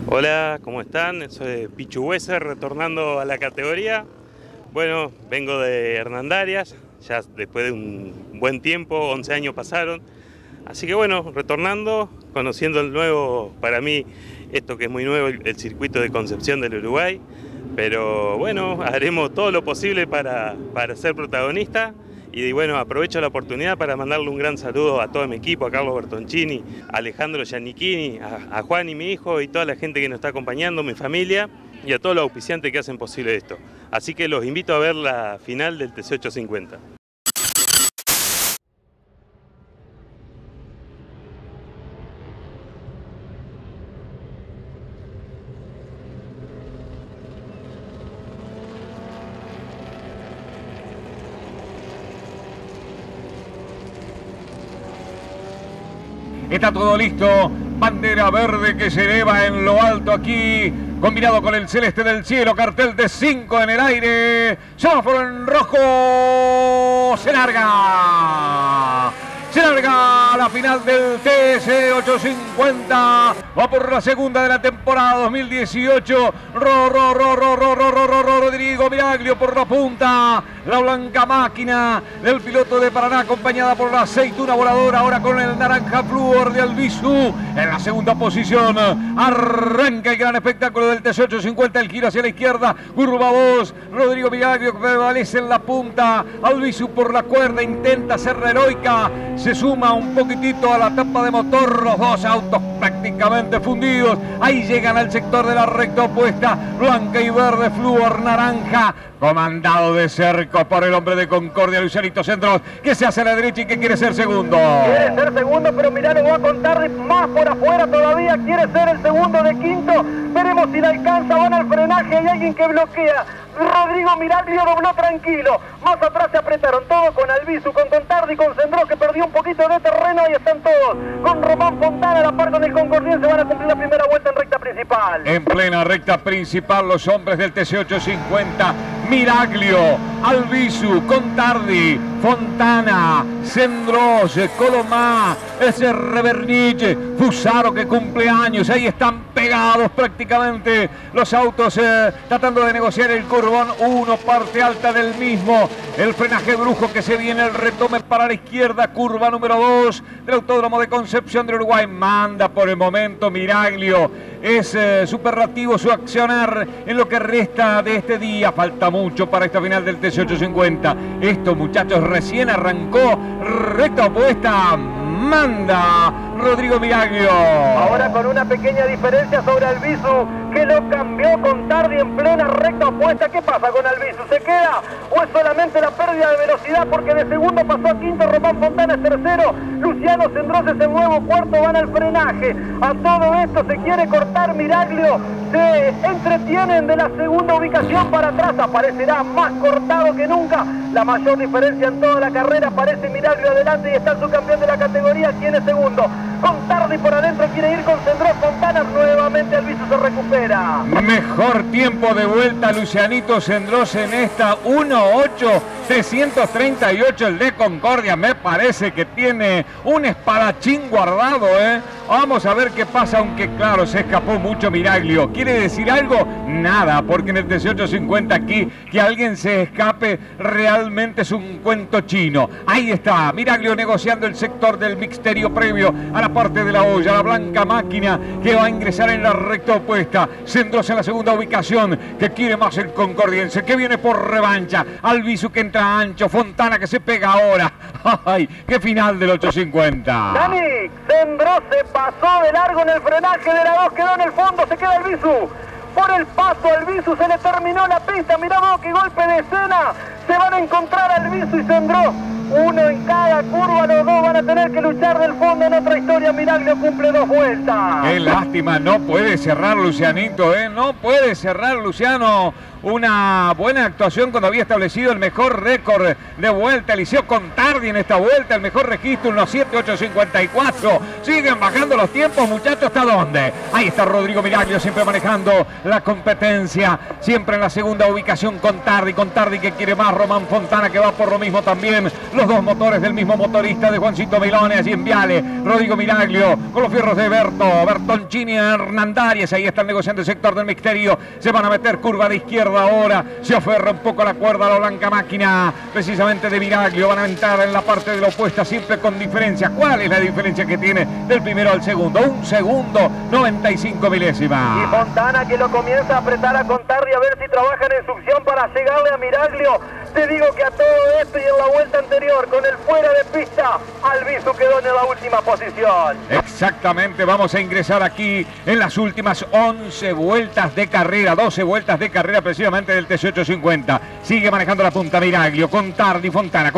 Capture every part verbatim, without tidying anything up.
Hola, ¿cómo están? Soy Pichu Weser, retornando a la categoría. Bueno, vengo de Hernandarias, ya después de un buen tiempo, once años pasaron. Así que bueno, retornando, conociendo el nuevo, para mí, esto que es muy nuevo, el, el circuito de Concepción del Uruguay. Pero bueno, haremos todo lo posible para, para ser protagonista. Y bueno, aprovecho la oportunidad para mandarle un gran saludo a todo mi equipo, a Carlos Bertoncini, a Alejandro Giannichini, a, a Juan y mi hijo y toda la gente que nos está acompañando, mi familia y a todos los auspiciantes que hacen posible esto. Así que los invito a ver la final del T C ochocientos cincuenta. Está todo listo, bandera verde que se eleva en lo alto aquí, combinado con el celeste del cielo, cartel de cinco en el aire, semáforo en rojo, se larga. Se larga la final del T C ochocientos cincuenta. Va por la segunda de la temporada dos mil dieciocho. Ro, ro, ro, ro, ro, ro, ro, ro, ro, Rodrigo Miraglio por la punta. La blanca máquina del piloto de Paraná, acompañada por la aceituna voladora. Ahora con el naranja flúor de Albizu en la segunda posición. Arranca el gran espectáculo del T C ochocientos cincuenta. El giro hacia la izquierda. Curva dos. Rodrigo Miraglio que prevalece en la punta. Albizu por la cuerda. Intenta ser heroica. Se suma un poquitito a la tapa de motor, los dos autos prácticamente fundidos. Ahí llegan al sector de la recta opuesta, blanca y verde, flúor naranja, comandado de cerco por el hombre de Concordia, Lucianito Cendrós, que se hace a la derecha y que quiere ser segundo. Quiere ser segundo, pero mirá, lo va a contar más por afuera todavía. Quiere ser el segundo de quinto. Veremos si le alcanza. Van al frenaje, hay alguien que bloquea. Rodrigo Miraglio dobló tranquilo. Más atrás se apretaron todos con Albizu, con Contardi, con Cendrós, que perdió un poquito de terreno. Ahí están todos. Con Román Fontana a la par con el Concordiense van a cumplir la primera vuelta en recta principal. En plena recta principal, los hombres del T C ochocientos cincuenta. Miraglio, Albizu, Contardi, Fontana, Cendrós, Colomá, ese Revernich, Fusaro que cumple años. Ahí están pegados prácticamente los autos, eh, tratando de negociar el curvón uno, parte alta del mismo. El frenaje brujo que se viene, el retome para la izquierda, curva número dos del Autódromo de Concepción del Uruguay. Manda por el momento Miraglio. Es eh, superlativo su accionar en lo que resta de este día. Falta mucho para esta final del T C ochocientos cincuenta. Esto, muchachos, recién arrancó. Recta opuesta. Manda Rodrigo Miraglio. Ahora con una pequeña diferencia sobre Albizu, que lo cambió Contardi en plena recta opuesta. ¿Qué pasa con Albizu? ¿Se queda o es solamente la pérdida de velocidad? Porque de segundo pasó a quinto, Román Fontana es tercero, Luciano Cendrós es el nuevo cuarto, van al frenaje. A todo esto se quiere cortar Miraglio. Se entretienen de la segunda ubicación para atrás. Aparecerá más cortado que nunca. La mayor diferencia en toda la carrera. Aparece Miraglio adelante y está el subcampeón de la categoría. ¿Quién es segundo? Contardi por adentro, quiere ir con Cendrós. Fontana nuevamente, Albizu se recupera. Mejor tiempo de vuelta Lucianito Cendrós en esta uno ocho trescientos treinta y ocho. El de Concordia me parece que tiene un espadachín guardado, ¿eh? Vamos a ver qué pasa, aunque claro, se escapó mucho Miraglio. ¿Quiere decir algo? Nada, porque en el T C ochocientos cincuenta aquí que alguien se escape realmente es un cuento chino. Ahí está, Miraglio negociando el sector del mixterio previo a la parte de la olla, la blanca máquina que va a ingresar en la recta opuesta. Cendrós en la segunda ubicación, que quiere más el concordiense, que viene por revancha. Albizu que entra ancho, Fontana que se pega ahora. ¡Ay, qué final del ochocientos cincuenta! Dani, Cendrós se pasó de largo en el frenaje de la dos, quedó en el fondo, se queda Albizu. Por el paso Albizu se le terminó la pista, mirá vos qué golpe de escena. Se van a encontrar Albizu y Cendrós. Uno en cada curva, los dos van a tener que luchar del fondo en otra historia. Miraglio cumple dos vueltas. Qué lástima, no puede cerrar Lucianito, ¿eh? No puede cerrar Luciano. una buena actuación cuando había establecido el mejor récord de vuelta. Eliseo Contardi en esta vuelta, el mejor registro, unos siete ocho cincuenta y cuatro. Siguen bajando los tiempos, muchachos, ¿hasta dónde? Ahí está Rodrigo Miraglio siempre manejando la competencia, siempre en la segunda ubicación Contardi. Contardi que quiere más, Román Fontana que va por lo mismo también. Los dos motores del mismo motorista de Juancito Milone, allí en Viale. Rodrigo Miraglio con los fierros de Berto, Bertoncini, Hernandarias. Ahí están negociando el sector del misterio. Se van a meter curva de izquierda ahora. Se aferra un poco la cuerda a la blanca máquina, precisamente de Miraglio. Van a entrar en la parte de la opuesta, siempre con diferencia. ¿Cuál es la diferencia que tiene del primero al segundo? Un segundo, noventa y cinco milésimas. Y Fontana que lo comienza a apretar a Contardi a ver si trabajan en succión para llegarle a Miraglio. Te digo que a todo esto y en la vuelta anterior, con el fuera de pista, Albizu quedó en la última posición. Exactamente, vamos a ingresar aquí en las últimas once vueltas de carrera, doce vueltas de carrera precisamente del T C ocho cincuenta. Sigue manejando la punta Miraglio, Contardi, Fontana,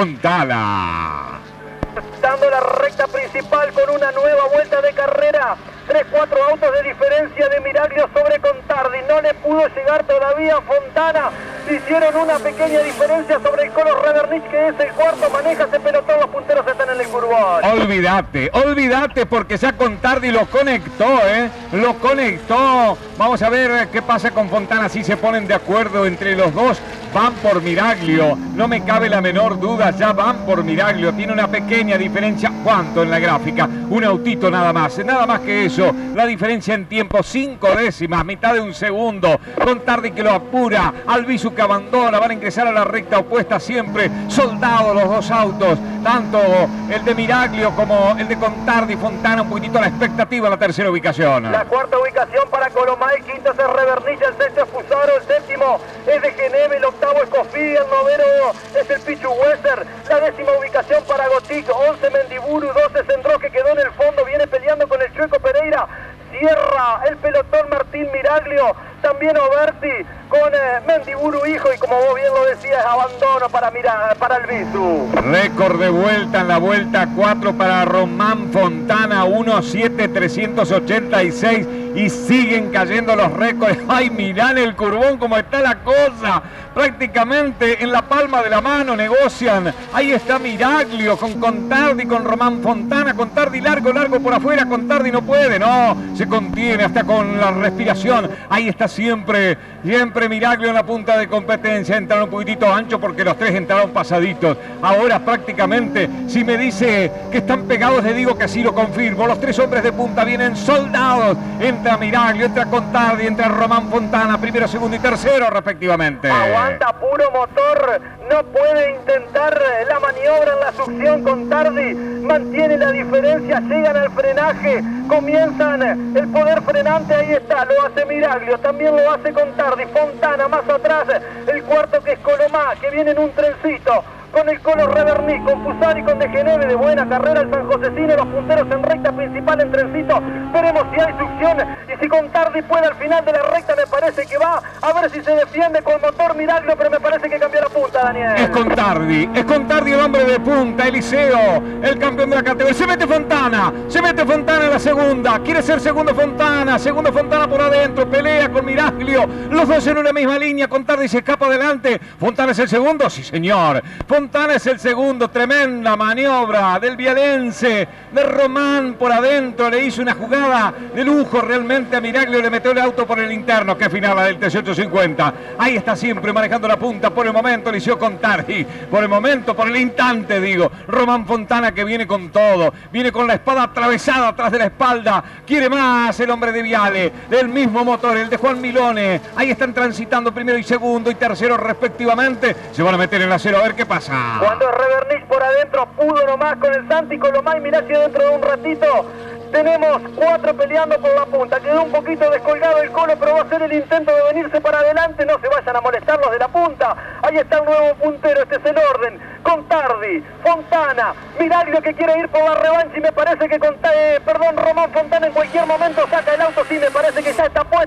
Contala. Dando la recta principal con una nueva vuelta de carrera. tres cuatro autos de diferencia de Miraglio sobre Contardi. No le pudo llegar todavía Fontana. Hicieron una pequeña diferencia sobre el Colo Ravernich, que es el cuarto. Maneja ese pelotón, los punteros están en el curbón. Olvídate, olvídate porque ya Contardi lo conectó, ¿eh? Lo conectó. Vamos a ver qué pasa con Fontana, si se ponen de acuerdo entre los dos. Van por Miraglio, no me cabe la menor duda, ya van por Miraglio. Tiene una pequeña diferencia. ¿Cuánto en la gráfica? Un autito nada más, nada más que eso. La diferencia en tiempo, cinco décimas, mitad de un segundo. Contardi que lo apura, Albizu que abandona, van a ingresar a la recta opuesta siempre. Soldados los dos autos, tanto el de Miraglio como el de Contardi. Fontana un poquitito a la expectativa en la tercera ubicación. La cuarta ubicación para Colomá, el quinto es el Ravernich, el sexto es Fusaro, el séptimo es de Geneve, el octavo es Cofidi, el noveno es el Pichu Wesser, la décima ubicación para Gotic, once Mendiburu, doce Sendro que quedó en el fondo, viene peleando con el Chueco Pereira. Cierra el pelotón Martín Miraglio, también Oberti con eh, Mendiburu hijo, y como vos bien lo decías, abandono para, Mira, para Albizu. Récord de vuelta en la vuelta cuatro para Román Fontana, uno siete trescientos ochenta y seis, y siguen cayendo los récords. Ay, mirá en el curbón cómo está la cosa, prácticamente en la palma de la mano negocian. Ahí está Miraglio con Contardi, con Román Fontana. Contardi largo, largo por afuera, Contardi no puede, no, se contiene hasta con la respiración. Ahí está siempre, siempre Miraglio en la punta de competencia. Entraron un poquitito ancho porque los tres entraron pasaditos. Ahora prácticamente, si me dice que están pegados, le digo que así lo confirmo. Los tres hombres de punta vienen soldados. Entra Miraglio, entra Contardi, entra Román Fontana, primero, segundo y tercero respectivamente. Aguanta puro motor, no puede intentar la maniobra en la succión. Contardi mantiene la diferencia, llegan al frenaje, comienzan el poder frenante. Ahí está, lo hace Miraglio, también lo hace Contardi. Fontana más atrás, el cuarto que es Colomá, que viene en un trencito con el Colo Ravernich, con Fusari, con De Geneve. De buena carrera el San Josecino, los punteros en recta principal en trencito. Veremos si hay succión y si Contardi puede al final de la recta. Me parece que va a ver si se defiende con motor Miraglio, pero me parece que cambió la punta, Daniel. Es Contardi, es Contardi el hombre de punta, Eliseo, el campeón de la categoría. Se mete Fontana, se mete Fontana en la segunda, quiere ser segundo Fontana, segundo Fontana por adentro, pelea con Miraglio, los dos en una misma línea. Contardi se escapa adelante, Fontana es el segundo, sí señor, Fontana es el segundo. Tremenda maniobra del vialense, de Román por adentro, le hizo una jugada de lujo realmente a Miraglio, le metió el auto por el interno. Qué final la del T C ocho cincuenta. Ahí está siempre manejando la punta por el momento Eliseo Contardi, por el momento, por el instante digo, Román Fontana que viene con todo, viene con la espada atravesada atrás de la espalda, quiere más el hombre de Viale, del mismo motor, el de Juan Milone. Ahí están transitando primero y segundo y tercero respectivamente, se van a meter en la cero a ver qué pasa. Cuando Ravernich por adentro pudo nomás con el Santi Colomá, y mirá si dentro de un ratito tenemos cuatro peleando por la punta. Quedó un poquito descolgado el Colo, pero va a hacer el intento de venirse para adelante. No se vayan a molestar los de la punta. Ahí está el nuevo puntero, este es el orden. Contardi, Fontana, Miraglio que quiere ir por la revancha, y me parece que Contardi, eh, perdón, Román Fontana en cualquier momento saca el auto. Sí, me parece que ya está puesto.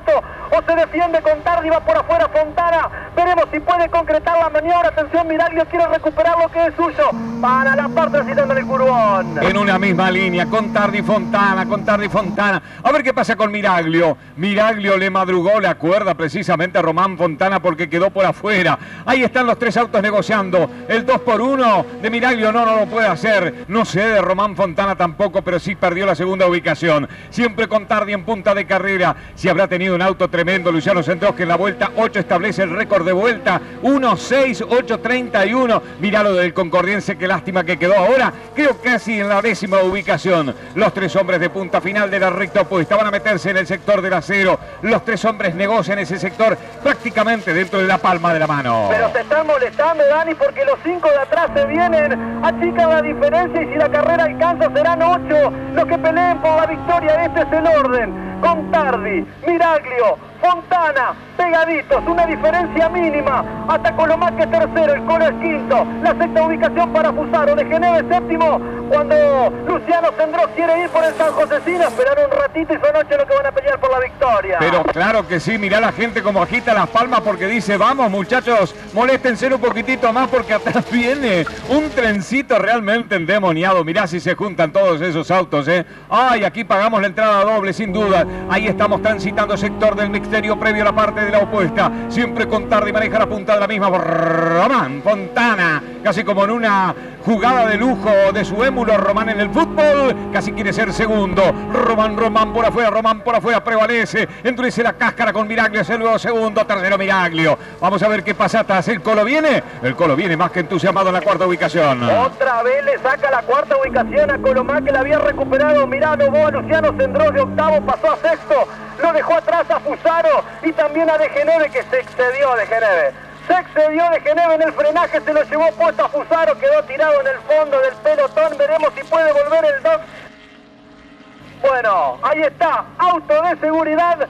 o se defiende Contardi, va por afuera Fontana, veremos si puede concretar la maniobra. Atención, Miraglio quiere recuperar lo que es suyo, para la parte transitando en el curvón. En una misma línea, Contardi Fontana, Contardi Fontana. A ver qué pasa con Miraglio. Miraglio le madrugó la cuerda precisamente a Román Fontana porque quedó por afuera. Ahí están los tres autos negociando. El dos por uno de Miraglio no, no lo puede hacer. No cede Román Fontana tampoco, pero sí perdió la segunda ubicación. Siempre Contardi en punta de carrera. Si habrá tenido un auto tremendo Luciano Sendros, que en la vuelta ocho establece el récord de vuelta. uno seis ocho treinta y uno. Mirá lo del concordiense, qué lástima que quedó ahora. Creo casi en la décima ubicación. Los tres hombres de punta final de la recta opuesta van a meterse en el sector del acero. Los tres hombres negocian ese sector prácticamente dentro de la palma de la mano. Pero se están molestando, Dani, porque los cinco de atrás se vienen, achican la diferencia y si la carrera alcanza serán ocho los que peleen por la victoria. Este es el orden. Contardi, Miraglio, Fontana, pegaditos, una diferencia mínima. Hasta Colomá, que es tercero, el Colo es quinto. La sexta ubicación para Fusaro, de Geneve séptimo. Cuando Luciano Sendros quiere ir por el San Josecino, esperar un ratito y son ocho los que van a pelear por la victoria. Pero claro que sí, mirá la gente como agita las palmas porque dice, vamos muchachos, moléstense un poquitito más porque atrás viene un trencito realmente endemoniado. Mirá si se juntan todos esos autos, ¿eh? Ay, aquí pagamos la entrada doble, sin duda. Ahí estamos transitando sector del mixterio previo a la parte de la opuesta. Siempre Contardi maneja la punta de la misma. Román Fontana, casi como en una jugada de lujo de su émulo Román en el fútbol, casi quiere ser segundo. Román, Román por afuera, Román por afuera, prevalece, endurece la cáscara con Miraglio, es el nuevo segundo, tercero Miraglio. Vamos a ver qué pasa atrás. ¿El Colo viene? El Colo viene más que entusiasmado en la cuarta ubicación. Otra vez le saca la cuarta ubicación a Colomá, que la había recuperado. Mirá, no a Luciano Sendros de octavo, pasó a sexto, lo dejó atrás a Fusaro y también a De Geneve, que se excedió de Geneve. Se excedió de Geneve en el frenaje, se lo llevó puesto a Fusaro, quedó tirado en el fondo del pelotón. Veremos si puede volver el Doc. Bueno, ahí está, auto de seguridad.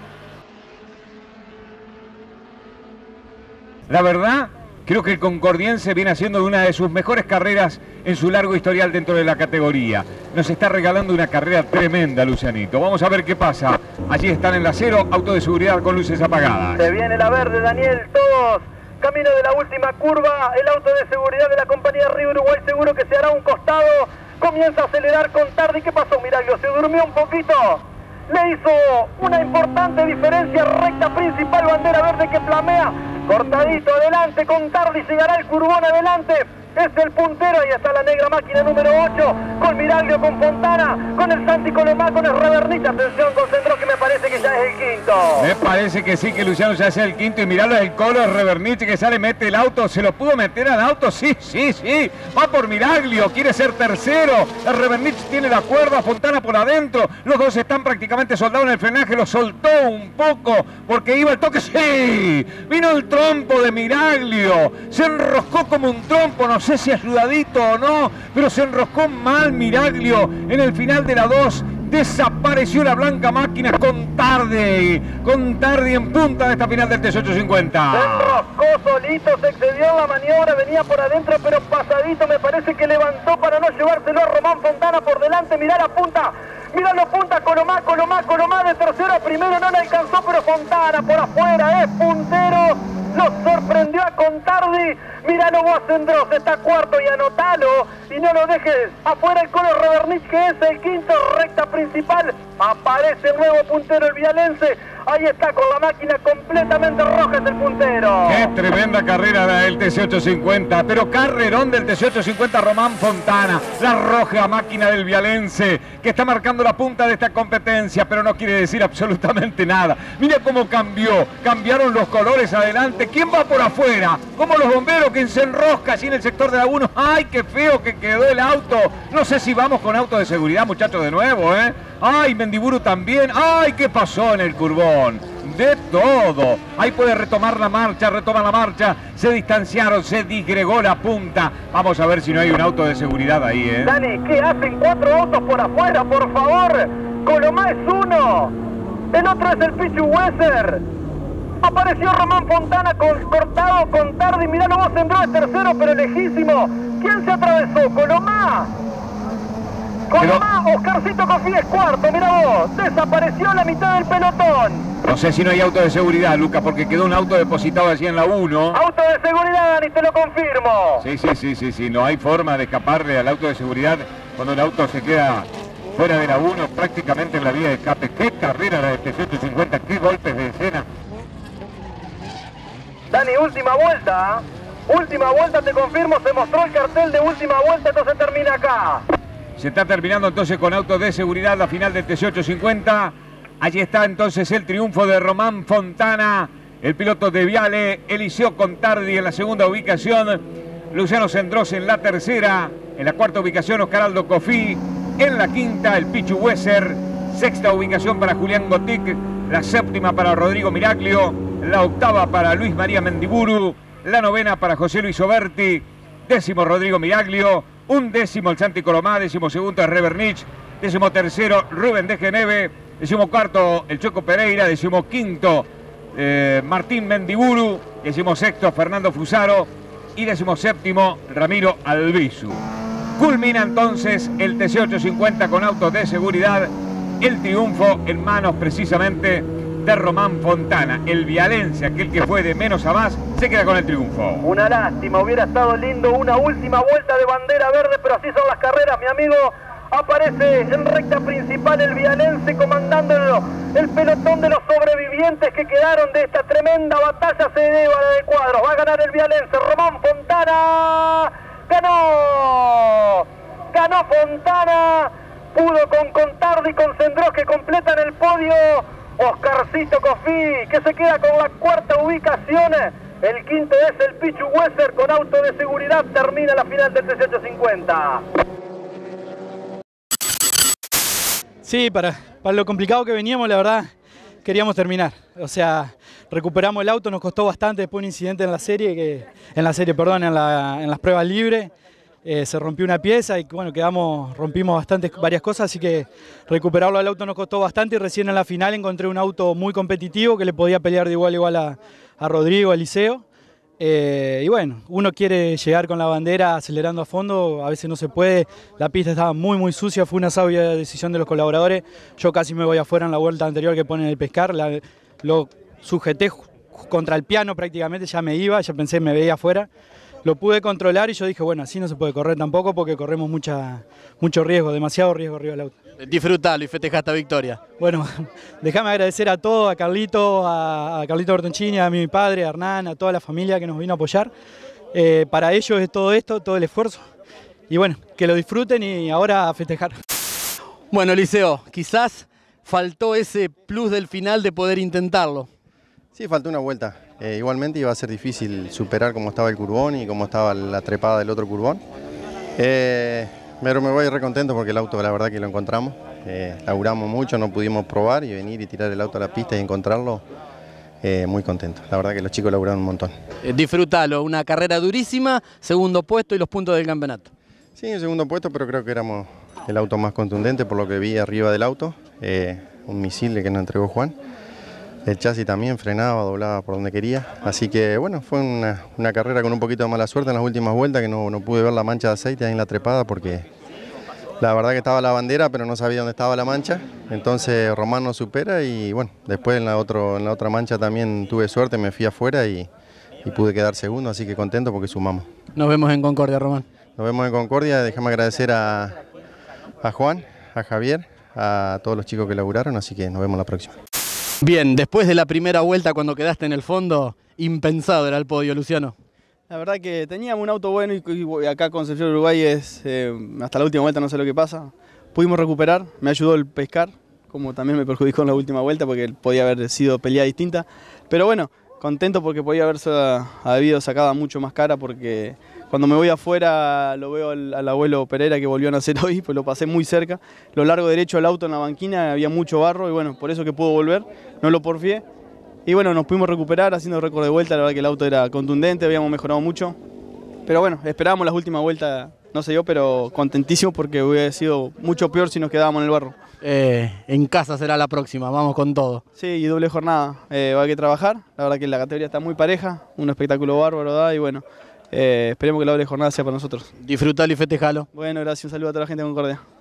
La verdad, creo que el concordiense viene haciendo una de sus mejores carreras en su largo historial dentro de la categoría. Nos está regalando una carrera tremenda, Lucianito. Vamos a ver qué pasa. Allí están en la acero, auto de seguridad con luces apagadas. Se viene la verde, Daniel, todos. Camino de la última curva, el auto de seguridad de la compañía Río Uruguay seguro que se hará un costado. Comienza a acelerar Contardi. ¿Qué pasó, Miraglio? ¿Se durmió un poquito? Le hizo una importante diferencia. Recta principal, bandera verde que flamea. Cortadito, adelante, Contardi, llegará el curvón adelante. Es el puntero, ahí está la negra máquina número ocho, con Miraglio, con Fontana, con el Santi Colomá, con el Revernich. Atención con Sendros, que me parece que ya es el quinto. Me parece que sí, que Luciano ya es el quinto. Y miralo, el Colo, el Revernich que sale, mete el auto. ¿Se lo pudo meter al auto? Sí, sí, sí. Va por Miraglio, quiere ser tercero. El Revernich tiene la cuerda, Fontana por adentro. Los dos están prácticamente soldados en el frenaje. Lo soltó un poco porque iba el toque. ¡Sí! Vino el trompo de Miraglio. Se enroscó como un trompo, no sé si ayudadito o no, pero se enroscó mal Miraglio en el final de la dos. Desapareció la blanca máquina. Contardi, Contardi en punta de esta final del T ocho cincuenta. Se enroscó solito, se excedió en la maniobra, venía por adentro, pero pasadito, me parece que levantó para no llevárselo a Román Fontana por delante. Mirá la punta, mirá la punta, Colomá, Colomá, Colomá de tercero a primero, no le alcanzó, pero Fontana por afuera, es puntero. Lo sorprendió a Contardi. Míralo vos, Sendros, está cuarto y anotalo. Y no lo dejes afuera el Colo Revernich, que es el quinto, recta principal. Aparece el nuevo puntero, el vialense. Ahí está con la máquina completamente roja, es el puntero. Qué tremenda carrera del T ocho cincuenta, pero carrerón del T ocho cincuenta Román Fontana. La roja máquina del vialense, que está marcando la punta de esta competencia, pero no quiere decir absolutamente nada. Mira cómo cambió, cambiaron los colores adelante. ¿Quién va por afuera? Como los bomberos, que se enrosca allí en el sector de la uno. ¡Ay, qué feo que quedó el auto! No sé si vamos con auto de seguridad, muchachos, de nuevo, ¿eh? ¡Ay, Mendiburu también! ¡Ay, qué pasó en el curvón! De todo. Ahí puede retomar la marcha, retoma la marcha. Se distanciaron, se disgregó la punta. Vamos a ver si no hay un auto de seguridad ahí, ¿eh? Dani, ¿qué hacen cuatro autos por afuera, por favor? Colomá es uno. El otro es el Pichu Wesser. Apareció Román Fontana con, cortado, Contardi. Miralo vos, Sendros es tercero, pero lejísimo. ¿Quién se atravesó? Colomá. Con Pero- más, Oscarcito Cofí es cuarto, mira vos. Desapareció la mitad del pelotón. No sé si no hay auto de seguridad, Lucas, porque quedó un auto depositado allí en la uno. Auto de seguridad, Dani, te lo confirmo. Sí, sí, sí, sí, sí, no hay forma de escaparle al auto de seguridad cuando el auto se queda fuera de la uno, prácticamente en la vía de escape. Qué carrera la de T ciento cincuenta, qué golpes de escena. Dani, última vuelta. Última vuelta, te confirmo, se mostró el cartel de última vuelta, entonces termina acá. Se está terminando entonces con autos de seguridad la final del T C ocho cincuenta. Allí está entonces el triunfo de Román Fontana, el piloto de Viale, Eliseo Contardi en la segunda ubicación, Luciano Sendros en la tercera, en la cuarta ubicación Oscar Aldo Cofí, en la quinta el Pichu Weser, sexta ubicación para Julián Gotic, la séptima para Rodrigo Miraglio, la octava para Luis María Mendiburu, la novena para José Luis Oberti, décimo Rodrigo Miraglio, un décimo el Santi Colomá, décimo segundo es Revernich, décimo tercero Rubén de Geneve, décimo cuarto el Choco Pereira, décimo quinto eh, Martín Mendiburu, décimo sexto Fernando Fusaro y décimo séptimo Ramiro Albizu. Culmina entonces el T C ocho cincuenta con autos de seguridad, el triunfo en manos precisamente de Román Fontana. El vialense, aquel que fue de menos a más, se queda con el triunfo. Una lástima, hubiera estado lindo una última vuelta de bandera verde, pero así son las carreras, mi amigo. Aparece en recta principal el vialense comandando el pelotón de los sobrevivientes que quedaron de esta tremenda batalla. Se eleva la de cuadros, va a ganar el vialense. Román Fontana ganó, ganó Fontana, pudo con Contardi y con Sendros que completan el podio. Oscarcito Cofí que se queda con la cuarta ubicación. El quinto es el Pichu Weser con auto de seguridad. Termina la final del T C ocho cincuenta. Sí, para, para lo complicado que veníamos, la verdad, queríamos terminar. O sea, recuperamos el auto, nos costó bastante después de un incidente en la serie, que, en la serie, perdón, en, la, en las pruebas libres. Eh, se rompió una pieza y bueno, quedamos, rompimos bastantes, varias cosas, así que recuperarlo al auto nos costó bastante y recién en la final encontré un auto muy competitivo que le podía pelear de igual a igual a, a Rodrigo, a Eliseo. Eh, y bueno, uno quiere llegar con la bandera acelerando a fondo, a veces no se puede, la pista estaba muy muy sucia, fue una sabia decisión de los colaboradores, yo casi me voy afuera en la vuelta anterior que ponen el pescar, la, lo sujeté contra el piano prácticamente, ya me iba, ya pensé me veía afuera, lo pude controlar y yo dije bueno, así no se puede correr tampoco porque corremos mucha, mucho riesgo, demasiado riesgo arriba del auto. Disfrutalo y festejá esta victoria. Bueno, déjame agradecer a todos, a Carlito, a, a Carlito Bertoncini, a mi padre, a Hernán, a toda la familia que nos vino a apoyar. Eh, para ellos es todo esto, todo el esfuerzo. Y bueno, que lo disfruten y ahora a festejar. Bueno, Eliseo, quizás faltó ese plus del final de poder intentarlo. Sí, faltó una vuelta. Eh, igualmente iba a ser difícil superar cómo estaba el curbón y cómo estaba la trepada del otro curbón. Eh, pero me voy re contento porque el auto la verdad que lo encontramos. Eh, laburamos mucho, no pudimos probar y venir y tirar el auto a la pista y encontrarlo. Eh, muy contento. La verdad que los chicos laburaron un montón. Eh, disfrutalo, una carrera durísima, segundo puesto y los puntos del campeonato. Sí, el segundo puesto, pero creo que éramos el auto más contundente por lo que vi arriba del auto. Eh, un misil que nos entregó Juan. El chasis también frenaba, doblaba por donde quería. Así que bueno, fue una, una carrera con un poquito de mala suerte en las últimas vueltas, que no, no pude ver la mancha de aceite ahí en la trepada porque la verdad que estaba la bandera, pero no sabía dónde estaba la mancha. Entonces Román nos supera y bueno, después en la, otro, en la otra mancha también tuve suerte, me fui afuera y, y pude quedar segundo, así que contento porque sumamos. Nos vemos en Concordia, Román. Nos vemos en Concordia, déjame agradecer a, a Juan, a Javier, a todos los chicos que laburaron, así que nos vemos la próxima. Bien, después de la primera vuelta cuando quedaste en el fondo, impensado era el podio, Luciano. La verdad que teníamos un auto bueno y, y acá Concepción Uruguay es, eh, hasta la última vuelta no sé lo que pasa. Pudimos recuperar, me ayudó el pescar, como también me perjudicó en la última vuelta porque podía haber sido pelea distinta. Pero bueno, contento porque podía haberse habido sacada mucho más cara porque cuando me voy afuera lo veo al, al abuelo Pereira que volvió a nacer hoy, pues lo pasé muy cerca. Lo largo derecho del auto en la banquina había mucho barro y bueno, por eso que pudo volver, no lo porfié. Y bueno, nos pudimos recuperar haciendo récord de vuelta, la verdad que el auto era contundente, habíamos mejorado mucho. Pero bueno, esperábamos las últimas vueltas, no sé yo, pero contentísimo porque hubiera sido mucho peor si nos quedábamos en el barro. Eh, en casa será la próxima, vamos con todo. Sí, y doble jornada, eh, va a haber que trabajar, la verdad que la categoría está muy pareja, un espectáculo bárbaro, ¿verdad? Y bueno, eh, esperemos que la doble jornada sea para nosotros. Disfrutalo y festejalo. Bueno, gracias, un saludo a toda la gente de Concordia.